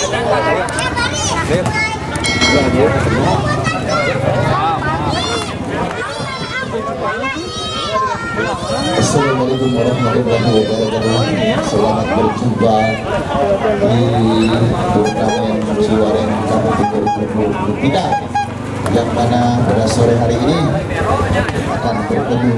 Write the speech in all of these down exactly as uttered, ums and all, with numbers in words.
Assalamualaikum warahmatullahi wabarakatuh. Selamat berjumpa di turnamen Ciwareng Kabupaten dua ribu dua puluh tiga, yang mana pada sore hari ini akan bertemu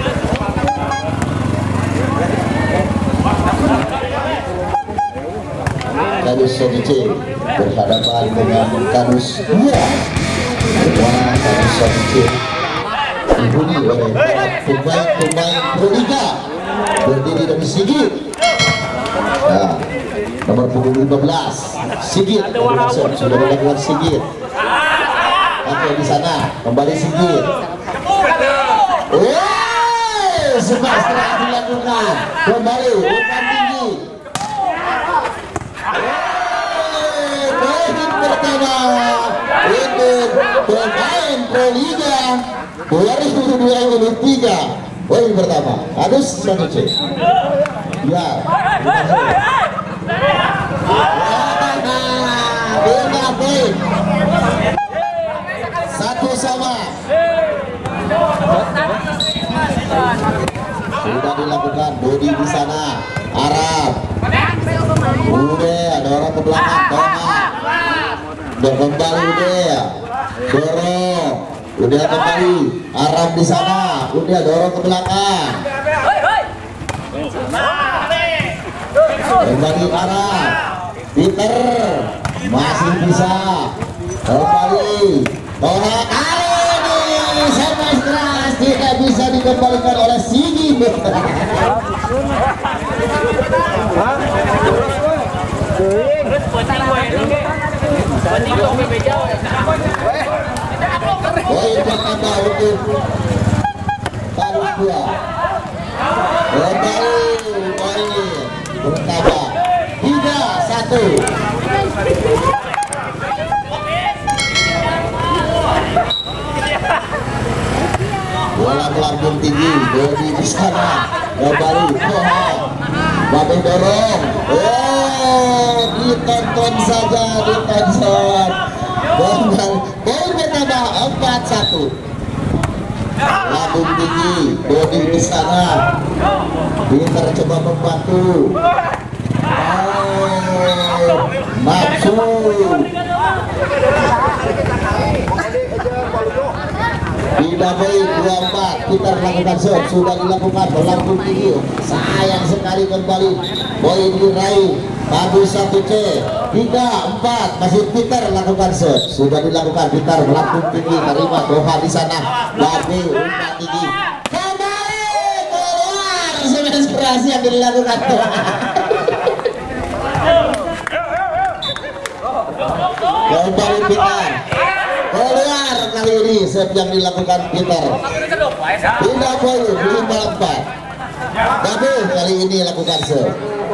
Kadus Sodic berhadapan dengan Kadus dua, mana Kadus Sodic dihuni oleh para pemain-pemain Proliga berdiri dari Sigit. Nah, nomor punggung lima belas Sigit sudah melakukan Sigit. Oke, di sana kembali Sigit. Wah, sempat setelah dilakukan kembali umpan tinggi. Poin pertama untuk pemain Proliga dua ribu dua puluh tiga. Poin pertama Kadus Sodic. Ya, beda poin satu sama. Sudah dilakukan body di sana. Arab udah ada orang ke belakang. Udah kembali udah dorong. Udah kembali Arab di sana. Udah dorong ke belakang. Kembali Arab. Peter masih bisa kembali. Toha kali ini servis keras tidak bisa dikembalikan oleh Sigi. Poin pertama untuk Kadus dua. Kembali poin pertama tiga satu. Bola melambung tinggi, bodi di sana. Kembali Toha, Babe dorong. Oh, ditonton saja, ditonton. Bongkar. Poin pertama empat satu. Lambung tinggi, bodi di sana. Peter coba membantu. Oh, maksud. Tidak baik dua empat. Peter lakukan shot, sudah dilakukan melambung tinggi. Sayang sekali kembali. Poin diraih Kadus satu C. Tiga empat masih Peter lakukan shot, sudah dilakukan. Peter melambung tinggi, terima Toha di sana. Babe umpan tinggi. Kembali keluar semen inspirasi yang dilakukan Toha. Kembali Peter keluar kali ini set yang dilakukan Peter. Pindah poin lima empat. Babe kali ini lakukan set.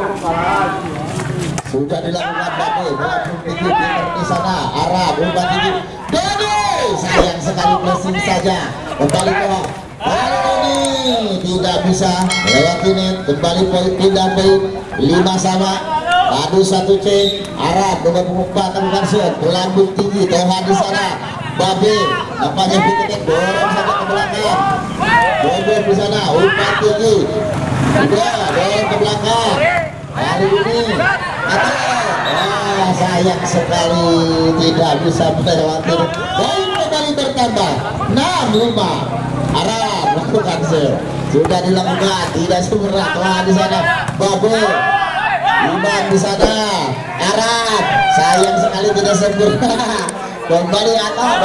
Sudah dilakukan Babe melambung tinggi. Peter di sana. Arab umpan tinggi. Babe sayang sekali pressing saja. Kembali Toha. Kali ini tidak bisa lewati net. Kembali poin pindah poin lima sama. Kadus satu C. Arab nomor empat lakukan shot, melambung tinggi. Toha di sana. Babe nampaknya Peter dorong saja ke belakang. Babe di sana umpan tinggi. Udah dorong ke belakang. Kali ini atau wah, sayang sekali tidak bisa melewati. Poin kembali bertambah enam lima. Arab lakukan shot, sudah dilakukan, tidak segera. Toha di sana. Babe Iman di sana. Arab sayang sekali tidak sempurna. Kembali atas.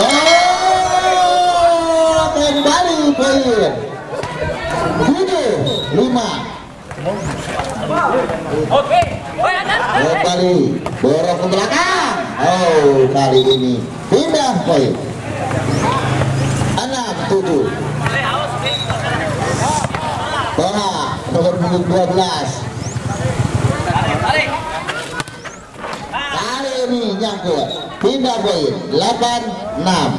Oh, kembali poin tujuh lima. Oke, kembali dorong ke belakang. Oh, kali ini pindah poin enam tujuh. Toha nomor punggung dua belas. Kali ini nyangkut, pindah poin delapan enam.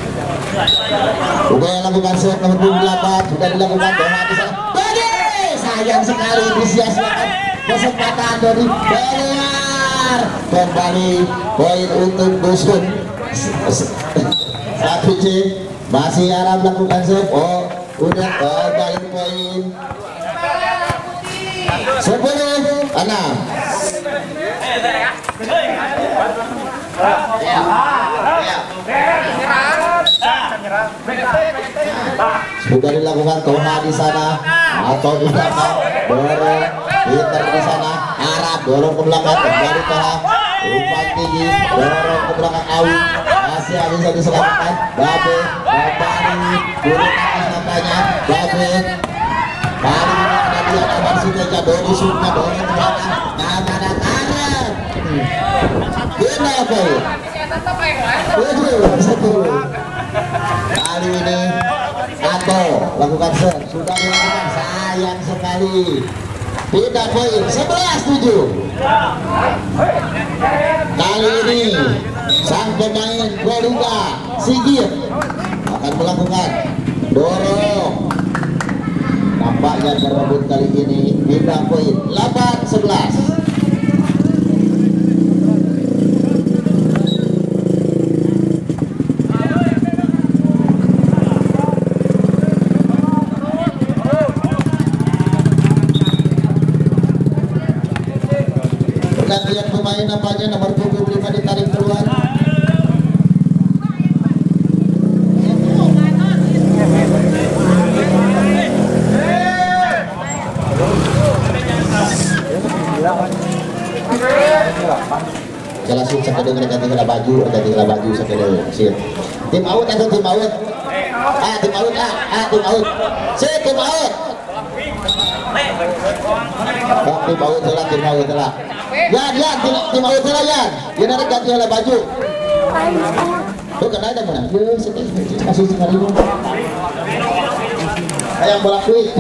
Udah lakukan set nomor delapan, sudah dilakukan. Toha di sana. Bagi sayang sekali disia-siakan kesempatan dari keluar. Kembali poin untuk Dusun. Satu C masih Arab lakukan serve. Oh udah kembali poin sepuluh enam. Sudah dilakukan Toha di sana atau di belakang dorong Inter di sana Arab dorong ke belakang kembali Toha umpan tinggi dorong ke belakang Awi masih bisa diselamatkan Babe kembali turun atas nampaknya Babe kali ini ada dia Abar Suteja dari Sukma dorong ke belakang Namana Arab guna apa tujuh satu. Kali ini Ato lakukan serve sudah dilakukan sayang sekali tidak poin sebelas tujuh. Kali ini sang pemain Garuda Sigit akan melakukan dorong nampaknya berebut kali ini tidak poin delapan sebelas. Pergantian pemain nampaknya nomor dua puluh lima ditarik keluar. Langsung sekadar mereka tinggal baju, mereka tinggal baju sekadar sih. Tim out atau tim out? Ah tim out ah, ah tim out. Si tim out. Oh, tim out telah, tim out telah. Ya, ya, tim, tim out telah ya. Dia nanti ganti oleh baju. Tuh kena ada mana? Ya, sekali kasih sekali. Ayam bola kuit.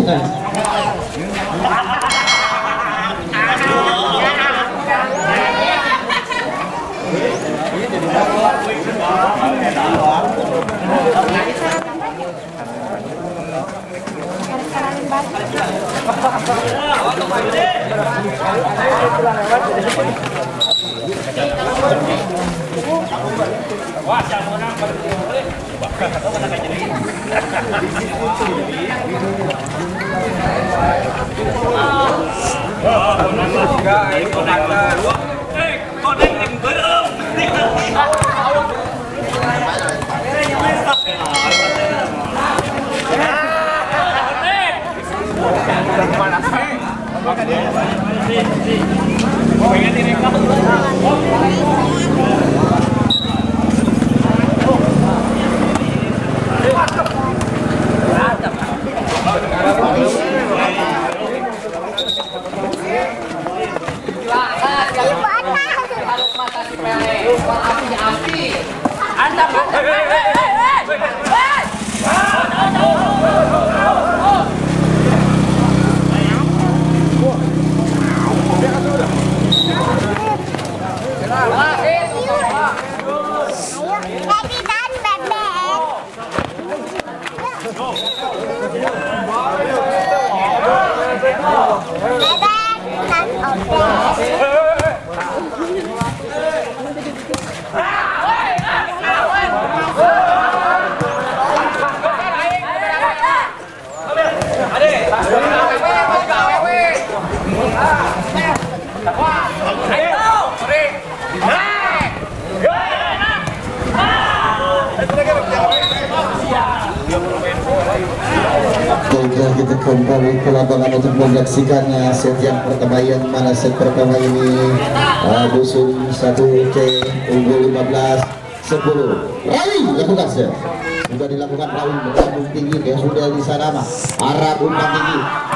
Baiklah, kita kembali ke lapangan untuk menyaksikannya set yang pertama, yang mana set pertama ini uh, Dusun satu C unggul lima belas sepuluh. Rally lakukan set. Sudah dilakukan Raul berlambung tinggi, dia sudah di sana mah arah umpan tinggi.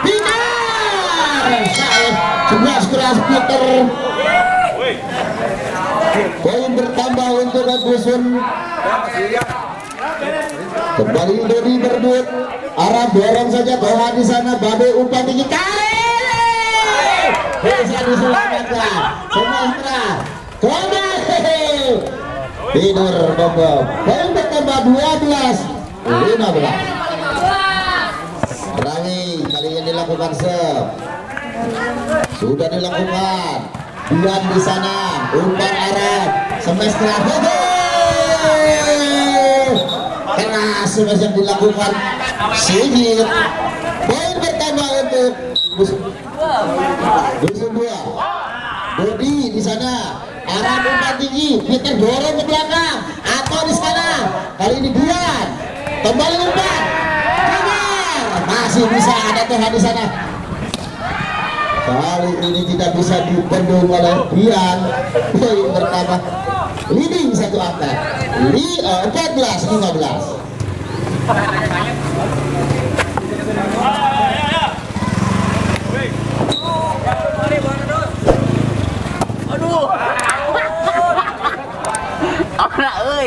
Tidak. sebelas keras Peter. Poin bertambah untuk Dusun. Kembali Dodi berdut. Arab dorong saja Toha di sana, Babe umpan tinggi kali bisa diselamatkan. Semestra kembali tidur bobo. Poin bertambah dua belas lima belas. Rawi kali ini dilakukan serve. Sudah dilakukan. Dian di sana, umpan Arab, smash terakhir. Keras smash yang dilakukan Sigit. Poin pertama untuk Dusun dua. Dodi di sana, Arab umpan tinggi, Peter dorong ke belakang atau di sana. Kali ini Dian kembali umpan. Masih bisa ada Tuhan di sana. Kali ini tidak bisa dibendung oleh Dian. Poin pertama, leading satu angka, empat belas lima belas. Aduh, apa ơi?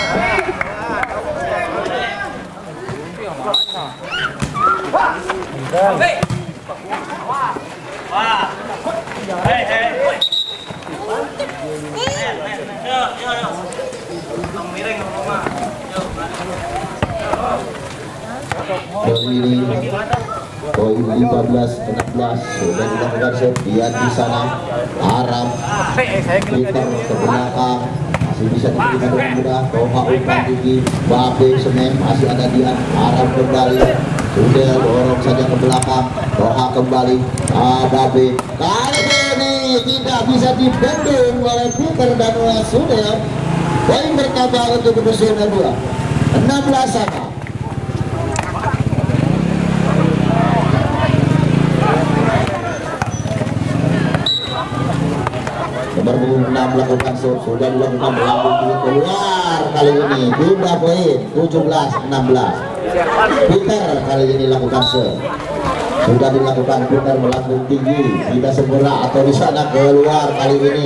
Dari ini poin lima belas enam belas sudah dilakukan Sofian di sana. Arab Peter ke belakang masih bisa diterima dengan mudah. Toha umpan tinggi, Babe Semen masih ada Dian. Arab kembali, sudah dorong saja ke belakang. Toha kembali, ah, Babe kali ini tidak bisa dibendung oleh Peter dan sudah. Poin bertambah untuk Dusun dua, enam belas sama. Nomor enam melakukan shot, sudah dilakukan melambung keluar kali ini. Jumlah poin tujuh belas enam belas. Peter kali ini lakukan shot. Sudah dilakukan Peter melambung tinggi, tidak sempurna atau di sana keluar kali ini.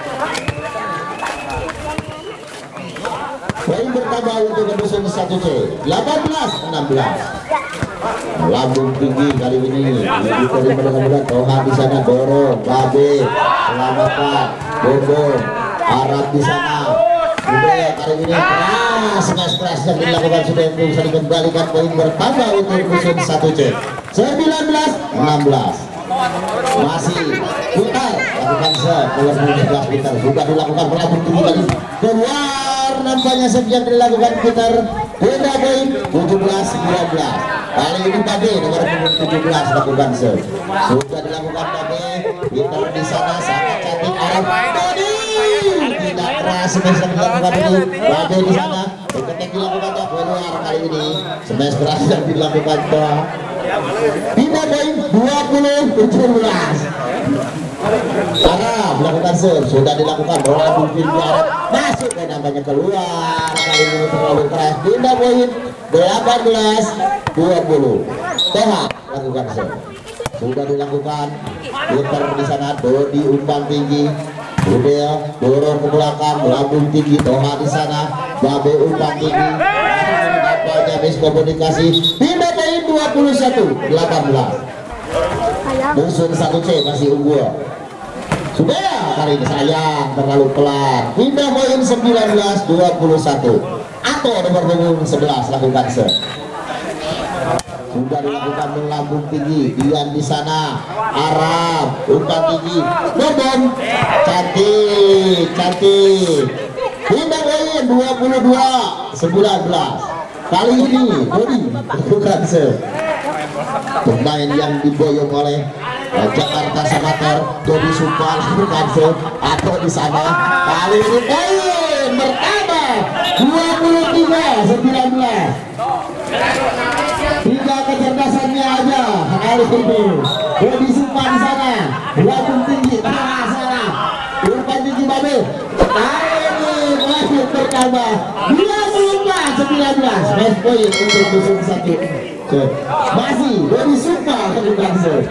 Poin bertambah untuk Dusun satu C, delapan belas enam belas. Melambung tinggi kali ini diterima dengan mudah. Toha di sana dorong, Babe selamatkan, Bobon Arab di sana. Sudah kali ini keras, keras keras yang dilakukan sudah bisa dikembalikan. Poin bertambah untuk Dusun satu C, sembilan belas enam belas. Masih putar lakukan serve, keluar tujuh belas Peter. Sudah dilakukan melambung tinggi kali keluar, nampaknya serve yang dilakukan Peter. Beda poin tujuh belas dua belas. Kali ini Babe nomor tujuh belas lakukan serve. Sudah dilakukan Babe. Peter di sana sangat cantik. Arab tadi tidak keras smash yang dilakukan ini. Babe di sana ketik dilakukan keluar kali ini. Smash keras yang dilakukan Toha. Pindah poin dua puluh tujuh belas. Arab melakukan serve, sudah dilakukan melambung tinggi. Arab masuk dan nampaknya keluar kali ini terlalu keras. Pindah poin delapan belas dua puluh. Toha lakukan serve, sudah dilakukan. Peter di sana, Dodi umpan tinggi, Udel dorong ke belakang melambung tinggi. Toha di sana, Babe umpan tinggi, nampaknya miskomunikasi. Pindah poin dua puluh satu delapan belas. Dusun satu C masih unggul. Sudah kali ini sayang terlalu pelan. Pindah poin sembilan belas dua puluh satu. Atau nomor punggung sebelas lakukan serve. Sudah dilakukan melambung tinggi. Dian di sana, Arab umpan tinggi, Bobon cantik cantik. Pindah poin dua puluh dua sembilan belas. Kali ini Dodi lakukan serve. Pemain yang diboyong oleh uh, Jakarta Samater, Dodi Sumpah lakukan serve. Atau di sana kali ini poin bertambah dua puluh tiga sembilan belas. Tiga kecerdasannya aja kali ini. Dodi Sumpah di sana, melambung tinggi, tengah sana, umpan tinggi Babe. Kali ini poin bertambah dua puluh empat sembilan belas. Match point untuk Dusun satu. Masih Dodi Sumpah lakukan serve.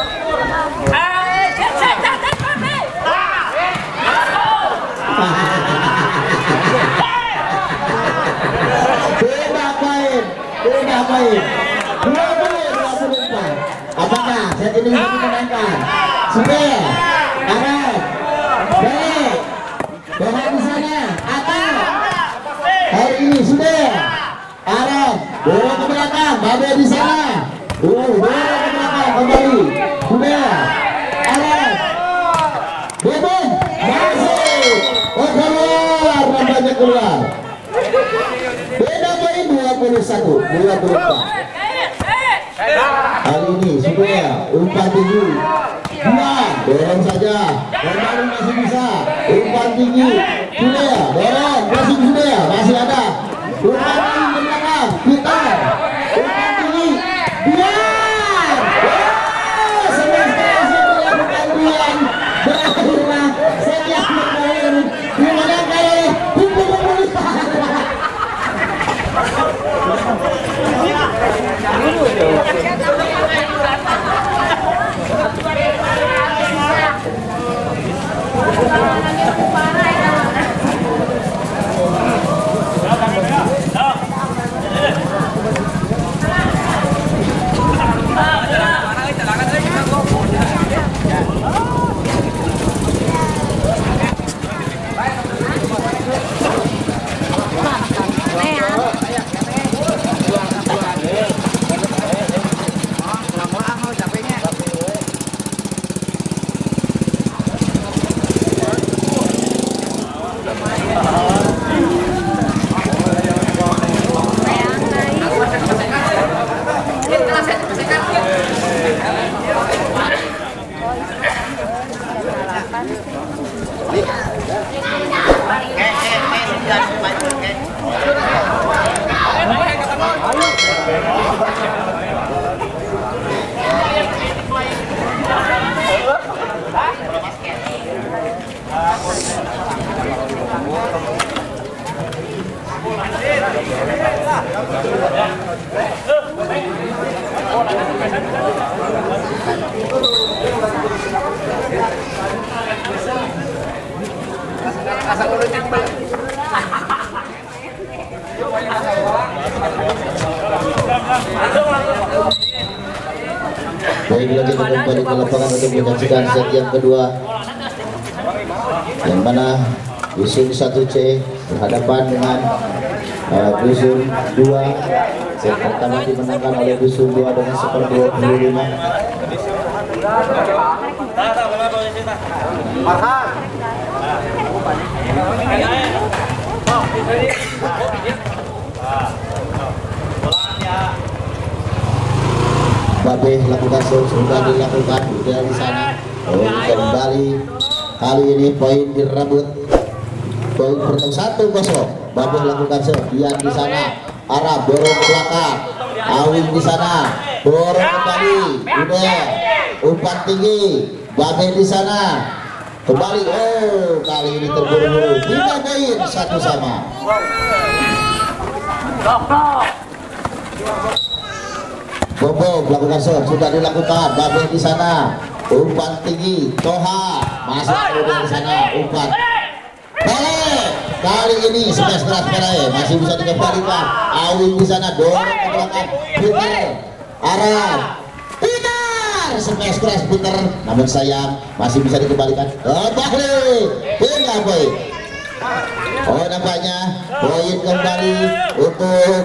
Beda poin, beda poin. Dua puluh dua puluh empat. Apakah set ini bisa dimenangkan? Sudah. Arab. Baik. Doha di sana. Atau hari ini sudah. Arab. Dorong ke belakang. Babe di sana. Uh, dorong ke belakang. satu dua puluh empat. Kali ini sudah umpan tinggi dua dorong saja kembali masih bisa umpan tinggi sudah dorong masih sudah masih ada umpan tinggi ke belakang kita umpan tinggi dua semesta dilakukan Dian berakhirlah setiap bermain dimana kali kumpul-kumpul Baik, lagi kembali ke lapangan untuk menyaksikan set yang kedua, yang mana Dusun satu C berhadapan dengan uh, Dusun dua. Set pertama dimenangkan oleh Dusun dua dengan skor dua puluh lima. Babe lakukan sudah dilakukan sudah di sana. Oh, kembali kali ini poin direbut. Poin pertama satu kosong. Babe lakukan sekian di sana. Arab dorong ke belakang. Awin di sana. Dorong kembali. Udah umpan tinggi. Babe di sana. Kembali. Oh, kali ini terburu-buru. Tiga poin satu sama. Bobo melakukan serve sudah dilakukan. Babe di sana umpan tinggi. Toha masuk kemudian di sana umpan balik. Kali ini smash keras Perae masih bisa dikembalikan. Awin di sana dorong ke belakang. Peter Arab Peter smash keras Peter namun sayang masih bisa dikembalikan. Oh, balik tinggal poin. Oh, nampaknya poin kembali untuk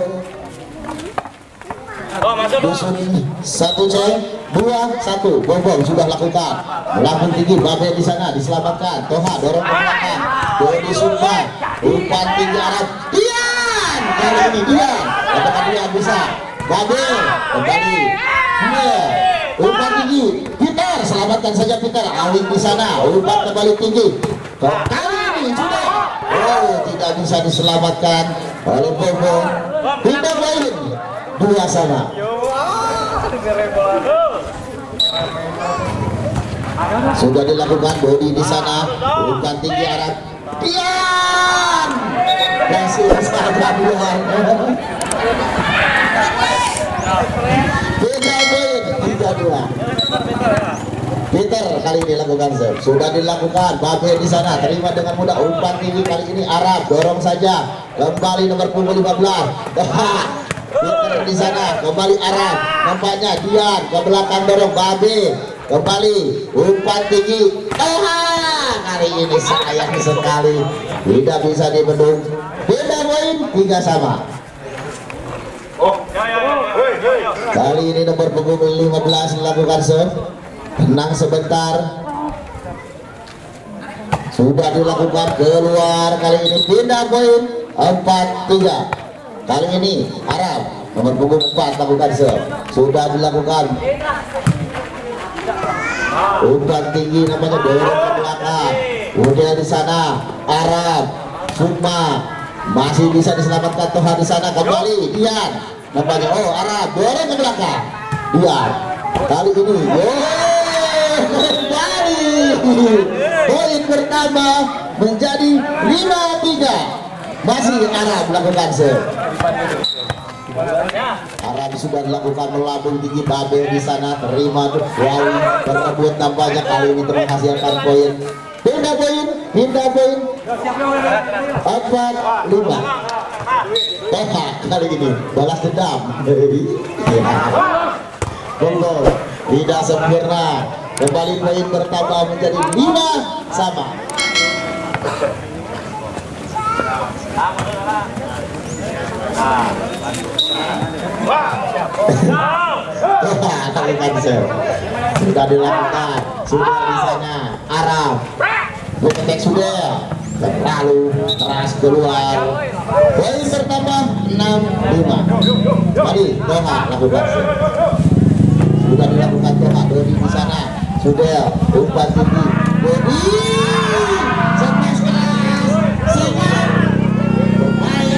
Dusun satu C dua satu. Bobo sudah lakukan melambung tinggi. Babe di sana diselamatkan. Toha dorong ke belakang. Dodi Sumba umpan tinggi Arab Dian. Kali ini Dian apakah Dian bisa? Babe kembali dia umpan tinggi. Peter selamatkan saja Peter. Awin di sana umpan kembali tinggi. Kali ini sudah oh tidak bisa diselamatkan oleh Bobo. Pindah poin dua sama. Sudah dilakukan Dodi di sana umpan tinggi Arab Dian masih saja Dian. Tiga poin tiga dua. Peter kali ini lakukan serve sudah dilakukan. Babe di sana terima dengan mudah umpan tinggi. Kali ini Arab dorong saja kembali nomor punggung lima belas. Peter di sana kembali Arab nampaknya Dian ke belakang dorong Babe kembali umpan tinggi. Ah, kali ini sayang sekali tidak bisa dibendung. Beda poin tiga sama. Kali ini nomor punggung lima belas melakukan serve. Tenang sebentar. Sudah dilakukan keluar. Kali ini pindah poin empat tiga. Kali ini Arab nomor punggung empat lakukan serve, sudah dilakukan umpan tinggi namanya, dorong ke belakang, udah di sana Arab Sukma masih bisa diselamatkan Toha di sana, kembali Dian namanya, oh Arab dorong ke belakang Dian, kali ini oh, kembali poin bertambah menjadi lima tiga, masih Arab melakukan serve. Arab sudah dilakukan melambung tinggi, Babel di sana terima, wow, berebut nampaknya kali ini menghasilkan poin. Pindah poin, pindah poin. Empat lima. Toha kali ini balas dendam. Gol tidak sempurna. Kembali poin bertambah menjadi lima sama. Sudah dilakukan, sudah di sana Arab Buketek sudah terlalu keras keluar, poin bertambah enam lima. Tadi Toha lakukan, sudah dilakukan Toha, Dodi di sana sudah umpan tinggi, Dodi smash keras, singa bermain.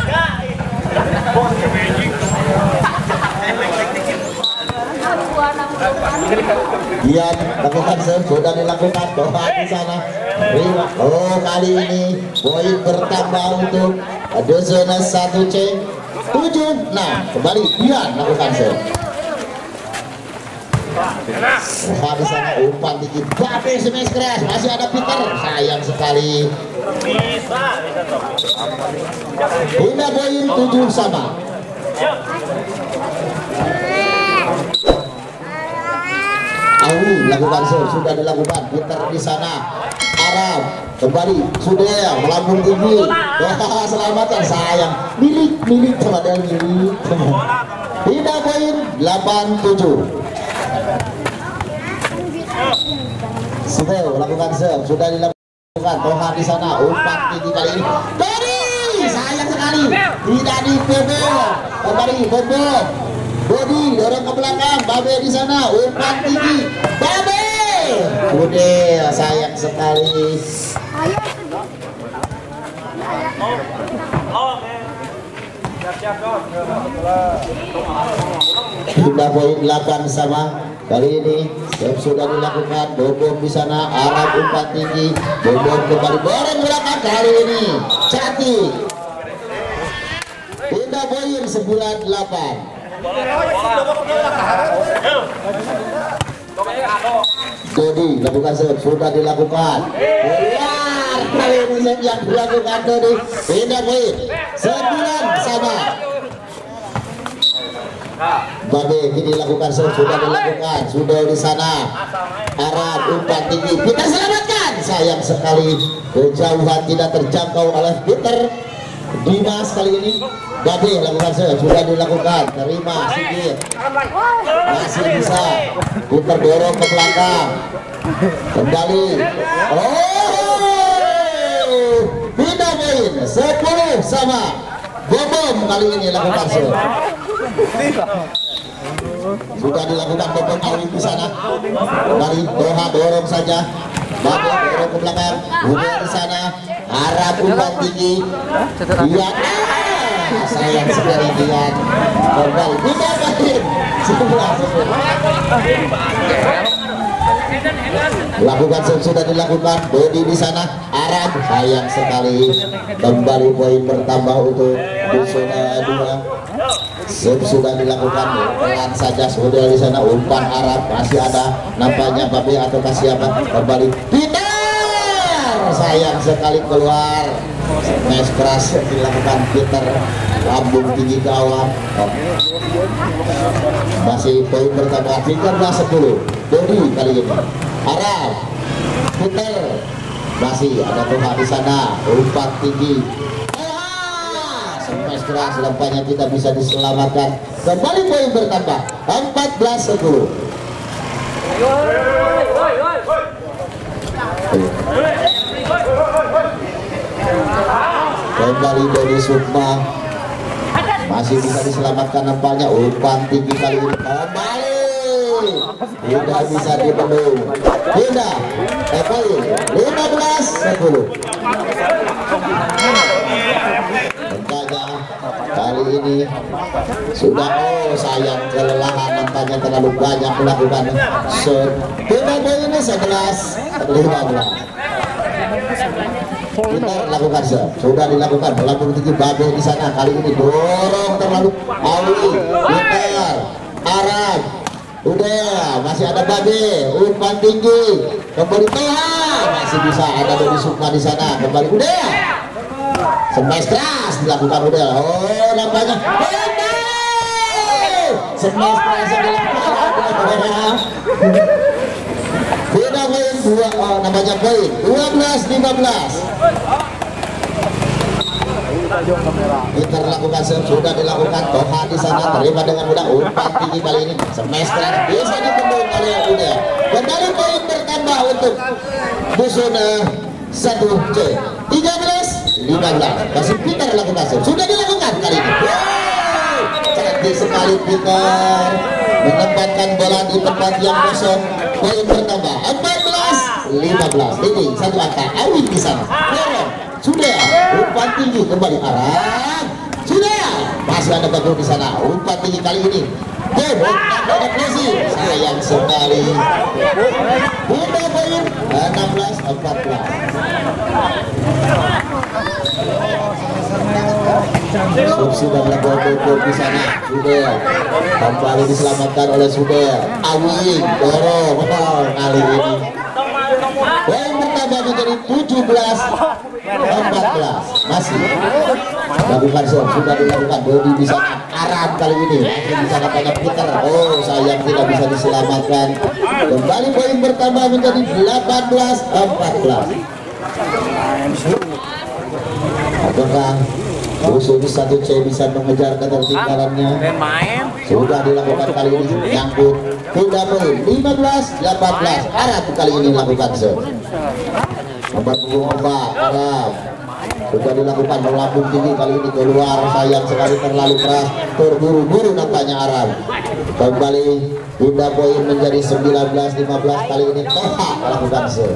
Dian lakukan serve, sudah dilakukan Toha di sana. Terima. Oh, kali ini poin bertambah untuk zona satu C tujuh. Nah, kembali Dian lakukan serve. Toha di sana umpan tinggi, Babe smash keras, masih ada Peter, sayang sekali. Pindah poin tujuh sama. Awi lakukan serve, sudah dilakukan Peter di sana. Arab kembali sudah melambung tinggi, Toha selamatkan, sayang milik milik padahal milik. Pindah poin delapan tujuh. Sudah lakukan serve, sudah dilakukan Toha di sana, umpan tinggi kali ini. Tadi sayang sekali tidak dibobol, kembali bobol. Bodi dorong ke belakang, Babe di sana, umpan tinggi, Babe, udah sayang sekali. Sudah poin delapan sama. Kali ini sudah dilakukan, Bobom di sana, Arab umpan tinggi, Bobom kembali dorong belakang, kali ini cantik. Pindah poin sembilan delapan. Dodi lakukan serve, sudah dilakukan keluar, kali ini yang dilakukan Dodi. Pindah poin sembilan sama. Babe kini lakukan serve, sudah dilakukan, sudah di sana Arab umpan tinggi, Peter selamatkan, sayang sekali kejauhan tidak terjangkau oleh Peter. Dimas kali ini Babe lakukan serve, sudah dilakukan, terima Sigit, masih bisa Peter dorong ke belakang, kembali, oh pindah poin sepuluh sama. Bobom kali ini lakukan serve, sudah dilakukan Bobom Awi di sana, kembali Toha dorong saja, Babe dorong ke belakang, udah di sana Arab umpan tinggi, Dian, ah, sayang sekali Dian, kembali tidak batin, sebelah lakukan serve, sudah dilakukan Dodi di sana, Arab sayang sekali, kembali poin bertambah untuk zona dua. Serve sudah dilakukan, pelan saja sudah di sana, umpan Arab masih ada nampaknya Babe atau siapa, kembali Peter, sayang sekali keluar, smash keras dilakukan Peter, lambung tinggi gawang, masih poin bertambah tiga belas sepuluh. Dodi kali ini, Arab, Peter, masih ada Toha di sana, umpan tinggi, smash keras, lempanya tidak bisa diselamatkan, kembali poin bertambah empat belas sepuluh. Kembali dari Sukma, masih bisa diselamatkan nampaknya. Umpan tinggi kali ini kembali tidak bisa dibendung. Tidak Epoi lima belas sepuluh. Nampaknya kali ini sudah, oh sayang, kelelahan nampaknya terlalu banyak melakukan shot. Tidak ini sebelas lima belas. Kita lakukan sir. Sudah dilakukan melambung tinggi Babe di sana. Kali ini dorong terlalu Awi, Peter, Arab. Udah, masih ada Babe, umpan tinggi kembali Tuhan, masih bisa ada Dodi Sukma di sana. Kembali udah, smash keras dilakukan udah. Oh nampaknya smash keras yang dilakukan. Beda poin dua, oh, namanya poin dua belas lima belas. Kita lakukan sudah dilakukan Toha di sana, terima dengan mudah umpan tinggi kali ini smash keras bisa dibendung oleh Uda. Kembali poin bertambah untuk Dusun satu C tiga belas lima belas. Masih Peter lakukan sudah dilakukan kali ini. Wow, cantik sekali Peter menempatkan bola di tempat yang kosong. Poin bertambah empat belas lima belas. Ini satu angka Awi di sana. Dorong sudah umpan tinggi kembali arah. Sudah masih ada Bagus di sana. Umpan tinggi kali ini. Dorong ada Klesi. Sayang sekali. Bunda poin enam belas empat belas. Sudah melakukan gol di sana. Sudah kembali diselamatkan oleh Sudah. Awi dorong oh, kali ini. Poin bertambah menjadi tujuh belas empat belas. Masih lakukan serve sudah dilakukan Dodi di sana. Arab kali ini masih di sana banyak Peter. Oh sayang tidak bisa diselamatkan. Kembali poin bertambah menjadi delapan belas empat belas. Apakah Dusun satu C bisa mengejar ketertinggalannya? Sudah dilakukan kali ini nyangkut. Sudah poin lima belas delapan belas. Arab kali ini lakukan serve. Nomor empat Arab sudah dilakukan melambung tinggi kali ini keluar. Sayang sekali terlalu keras, terburu-buru nampaknya Arab. Kembali Bunda poin menjadi sembilan belas lima belas. Kali ini Toha lakukan serve.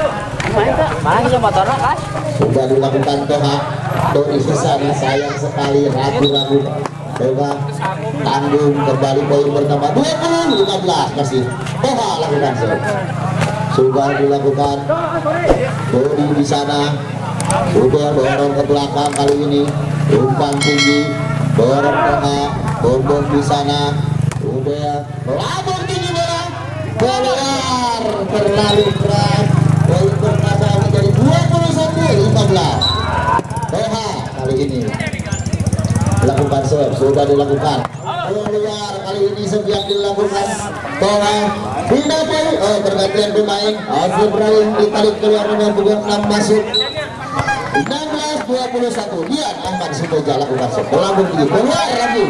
Sudah dilakukan Toha. Dodi di sana sayang sekali ragu-ragu. Coba tanggung kembali poin bertambah dua puluh lima belas. Masih Toha lakukan serve. Sudah dilakukan Dodi di sana. Sudah dorong ke belakang kali ini. Umpan tinggi dorong Toha. Bombong di sana. Sudah melambung tinggi bola keluar terlalu keras. Poin bertambah menjadi dua puluh satu lima belas. Toha kali ini melakukan serve. Sudah dilakukan keluar kali ini serve yang dilakukan Toha. Pindah poin, oh pergantian pemain. Alfred Ibrahim ditarik keluar dengan punggung enam masuk. enam belas dua puluh satu. Lihat Ahmad Sutoja lakukan serve. Melambung tinggi keluar lagi.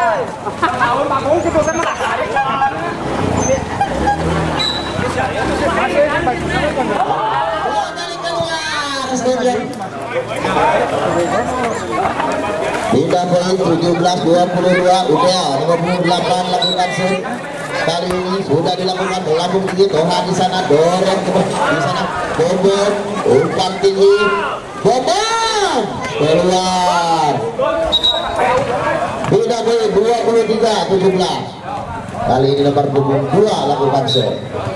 Tidak poin tujuh belas dua puluh dua. Udah lima puluh delapan lakukan serve. Kali ini sudah dilakukan melambung tinggi. Toha di sana dorong ke di sana bombong umpan tinggi bombong keluar. Tidak poin dua puluh tiga tujuh belas. Kali ini nomor punggung dua lakukan serve.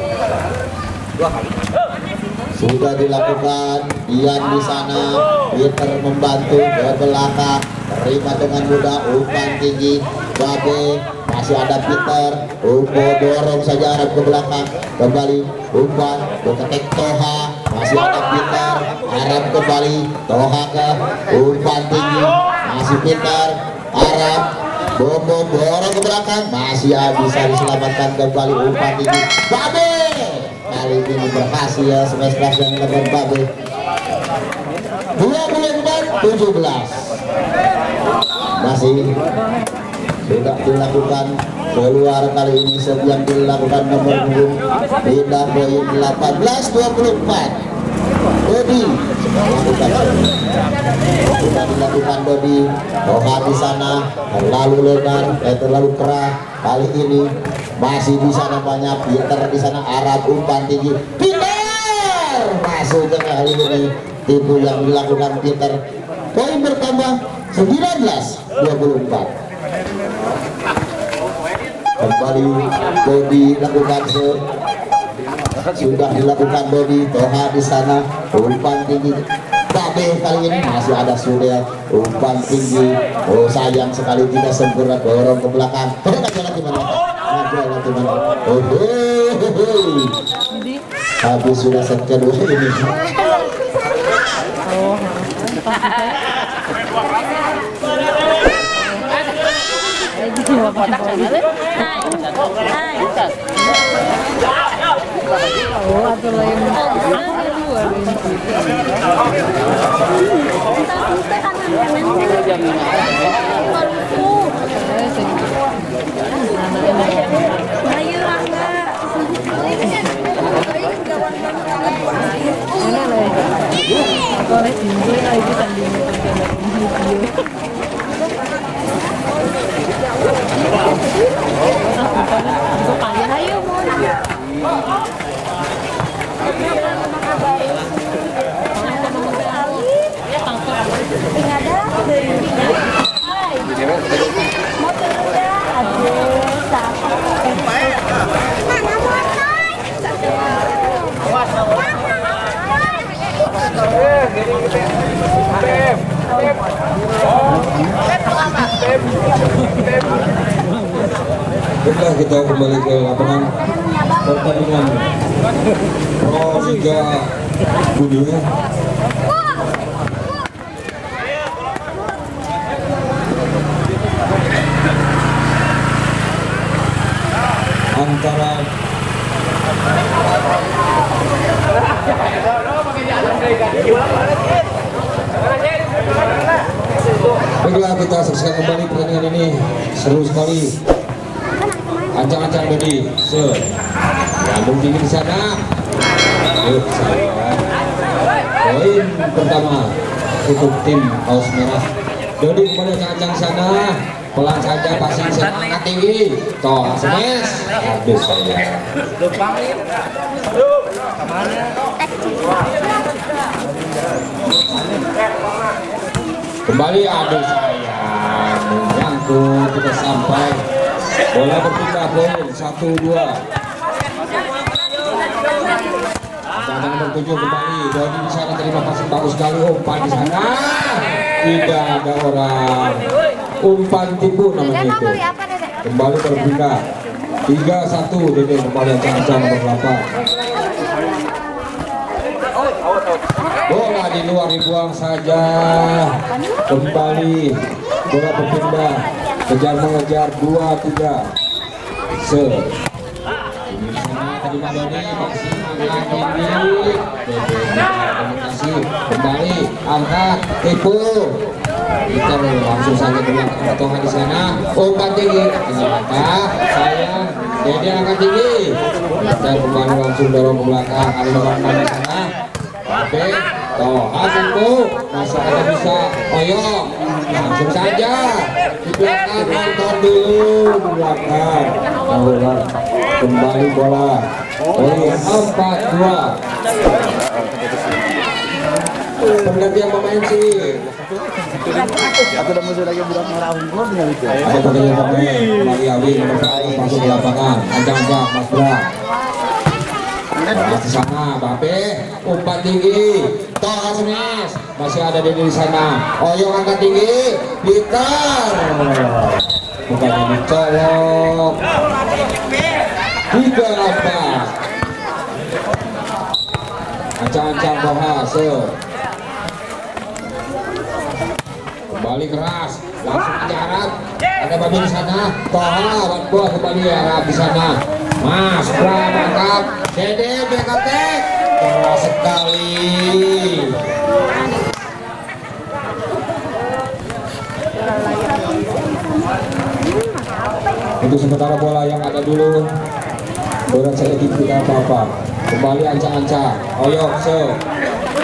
Sudah dilakukan Ian di sana. Peter membantu ke belakang, terima dengan mudah umpan tinggi Babe. Masih ada Peter. Umpo dorong saja Arab ke belakang. Kembali umpan ketek Toha. Masih ada Peter. Arab kembali Toha ke umpan tinggi. Masih Peter. Arab Bobo dorong ke belakang. Masih bisa diselamatkan kembali umpan tinggi Babe. Kali ini berhasil ya smash keras yang dilakukan Babe. dua puluh empat tujuh belas. Masih sudah dilakukan keluar kali ini yang dilakukan nomor punggung. Pindah poin delapan belas dua puluh empat. Dodi sudah dilakukan Dodi. Toha di sana terlalu lebar, eh, terlalu keras. Kali ini masih di sana banyak Peter di sana. Arab umpan tinggi, Peter masuk ke kali ini tipu yang dilakukan Peter. Poin bertambah sembilan belas dua puluh empat. Kembali Dodi lakukan se sudah dilakukan Dodi. Toha di sana umpan tinggi. Babe kali ini masih ada Sudel umpan tinggi. Oh sayang sekali tidak sempurna, dorong ke belakang. Oh nggak jalan gimana? Nggak jalan gimana? Oh, oh, oh, oh. Habis sudah set kedua ini. Oh, atau lain Baiklah, kita kembali ke lapangan pertandingan Pro Liga Dunia. Antara Baiklah, kita saksikan kembali pertandingan ini, seru sekali. Ancang-ancang Dodi, se, lambung tinggi di sana. Yuk saya. Poin pertama untuk tim Paus Merah. Dodi kembali ancang-ancang sana. Pelan saja, passing sangat tinggi. Toh, smash. Habis saya. Kembali aduh saya. Menyangkut tidak sampai. Bola berpindah, poin satu dua. Jangan bertujuh kembali. Dodi di sana terima passing bagus sekali. Umpan di sana tidak ada orang. Umpan tipu namanya itu. Kembali berpindah tiga satu. Dede kembali ancang-ancang nomor delapan. Bola di luar dibuang saja. Kembali bola berpindah. Kejar mengejar dua tiga. Se. Ini sana tadi Dodi masih lagi ini. Komunikasi kembali angkat tipu. Kita langsung saja ke belakang Toha di sana. Umpan tinggi. Ternyata sayang. Dede angkat tinggi. Kita kembali langsung dorong ke belakang. Ada orang di sana. Oke. Toha itu masih ada bisa. Oyo langsung saja di belakang, nonton dulu di belakang. Bola kembali bola. Poin empat dua. Penggantian pemain sih. Aku udah musuh lagi budak merah unggul dengan itu. Ada penggantian pemain. Kembali Ali nomor satu masuk ke lapangan. Ancang-ancang Mas Bra. Di sana Bape umpan tinggi. Toha smash. Masih ada di sana. Oyo angkat tinggi. Peter. Bukannya dicolok. Tiga empat. Ancang-ancang Toha. Kembali keras. Langsung aja Arab. Ada Babe di sana. Toha one bola kembali Arab di sana. Mas Bra mantap. Dede bekatek. Keras sekali. Untuk sementara bola yang ada dulu. Bola sedikit tidak apa-apa. Kembali ancang-ancang. Oyok se.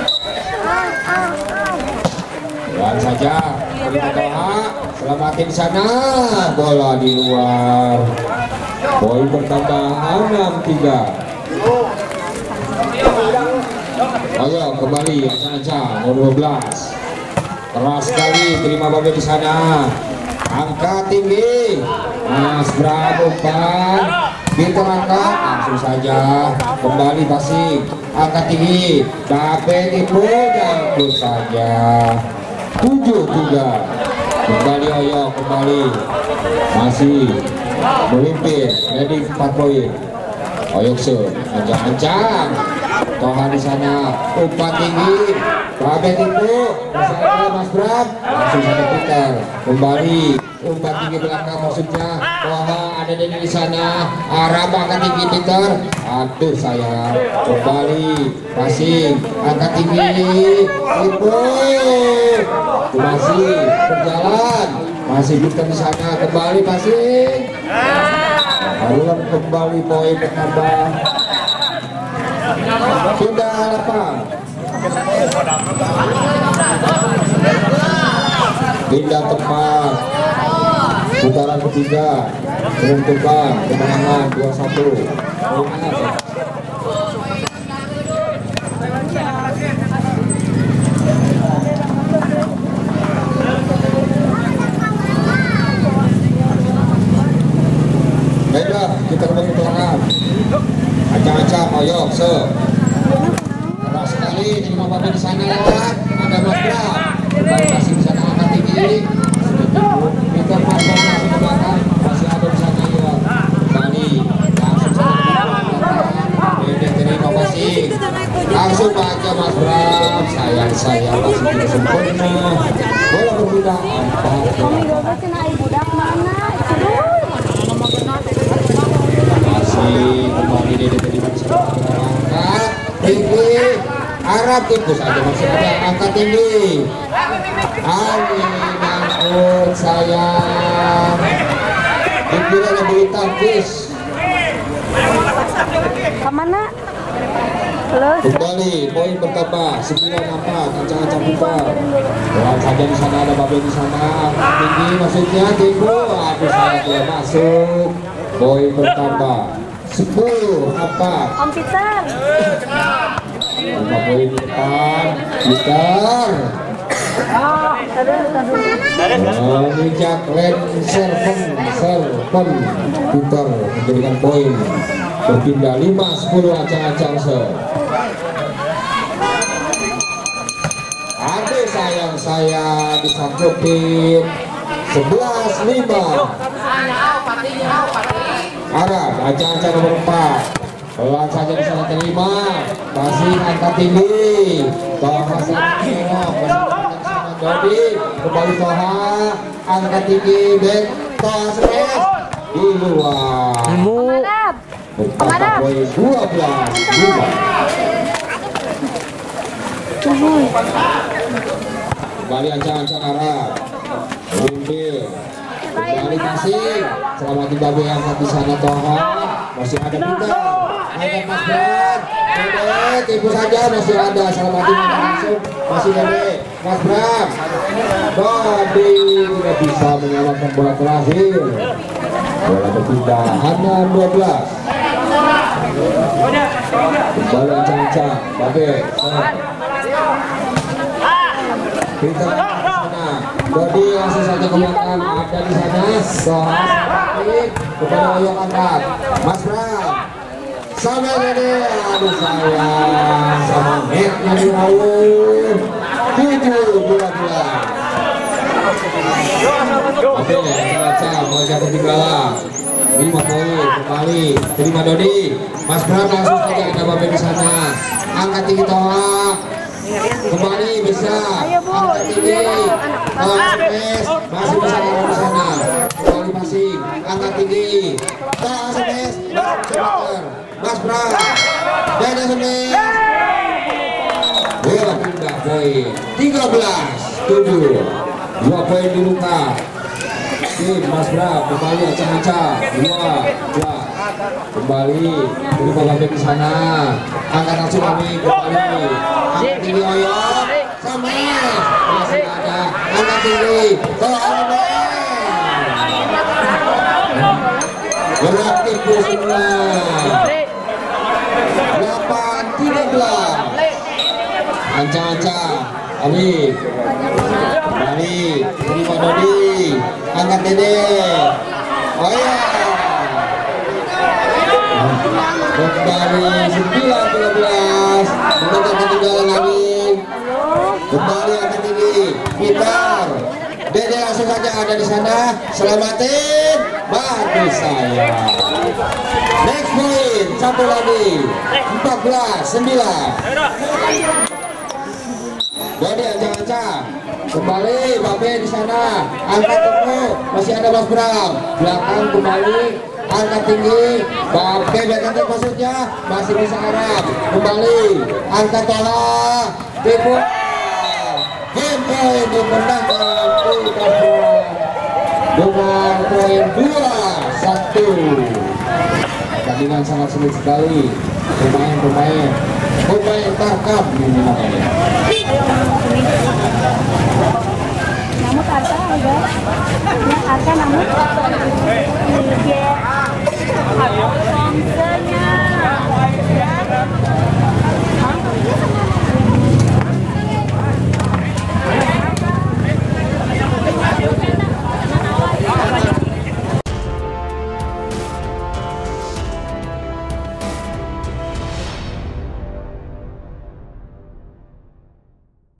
Dan saja terima Toha, selamatin di sana, bola di luar. Poin bertambah enam tiga. Ayo kembali Aca-Aca nomor dua belas. Keras sekali terima Babe di sana. Angkat tinggi. Mas Bram umpan. Kita angkat langsung saja kembali passing. Angkat tinggi. Babe tipu jangkut saja. tujuh tiga. Kembali Oyo kembali. Masih memimpin. Ready empat poin. Oyokse ancang-ancang. Toha di sana umpan tinggi. Babe tipu bersama Mas Bram langsung saja putar kembali umpan tinggi belakang maksudnya. Toha ada di sana arah angkat tinggi Peter. Aduh sayang kembali passing angkat tinggi tipu masih berjalan masih Peter di sana kembali passing. Harulan kembali poin bertambah sudah delapan. Pindah tempat putaran ketiga menentukan kemenangan dua satu. Baiklah kita kembali ke belakang. Ancang-ancang Oyo se keras sekali terima Babe di sana lewat ada Mas Bram kembali masih di sana angkat tinggi kita pasang masih ke belakang masih ada di sana ya kembali langsung saja ini terima passing langsung aja Mas Bram sayang sayang masih tidak sempurna bola berpindah masih kembali dia terima di sana angkat tinggi Arab tipu saja masih ada angkat tinggi Ali ngangkut sayang dikira ada bulu tangkis kemana? kembali poin bertambah sembilan empat ancang-ancang putar bola saja di sana ada Babe di sana angkat tinggi maksudnya tipu aku saya tidak masuk poin bertambah sepuluh empat. Om Peter. lima poin di depan Peter Oh, tadi tadi. menginjak lane serven serven Peter menjadikan poin berpindah lima sepuluh ancang-ancang se. Aduh sayang saya disangkutin sebelas lima. Arab ancang-ancang nomor empat pelan saja di sana terima masih angkat tinggi Toha sana tengok Dodi kembali Toha angkat tinggi back Toha stres di luar bertambah poin dua belas lima. Kembali ancang-ancang Arab Rumbil kembali kasih selamatin Babe yang di sana Toha masih ada Peter angkat Mas Bram Dede tipu saja masih ada selamatin langsung masih Dede Mas Bram Dodi tidak bisa menyelamatkan bola terakhir bola berpindah hanya dua belas kembali ancang-ancang Babe Peter Dodi langsung saja ke belakang ada di sana Toha kepada Oyok angkat Mas Bram sampai Dede aduh sayang sama netnya di Raul tujuh dua belas. Oke Aca mau jatuh ketinggalan lima poin kembali terima Dodi Mas Bram langsung saja ada Babe di sana angkat tinggi Toha kembali bisa angkat tinggi Toha Smes masih bisa ada di sana kembali passing angkat tinggi Toha Smes Mas Bram Dede Smes bola pindah poin tiga belas tujuh dua poin di luka tim Mas Bram kembali ancang-ancang dua dua kembali terima Babe di sana angkat langsung kami kembali angkat tinggi Oyok sama masih ada angkat tinggi ke Almer gerak tipu semua delapan tiga belas ancang-ancang Ali Ali terima Dodi angkat Dede oh ya kembali sembilan belas mendekat ketinggalan lagi kembali angkat tinggi Peter Dede langsung saja ada di sana selamatin bantu saya next point satu lagi empat belas sembilan Dede ancang-ancang kembali Babe di sana angkat temu masih ada Mas Bram belakang kembali angkat tinggi Babe belakang maksudnya masih bisa Arab kembali angkat bola tipu game point dimenangkan Ultras dengan poin dua satu. Pertandingan sangat sulit sekali pemain-pemain pemain tarkam ini namanya. Namun Arka, enggak. Arka namun.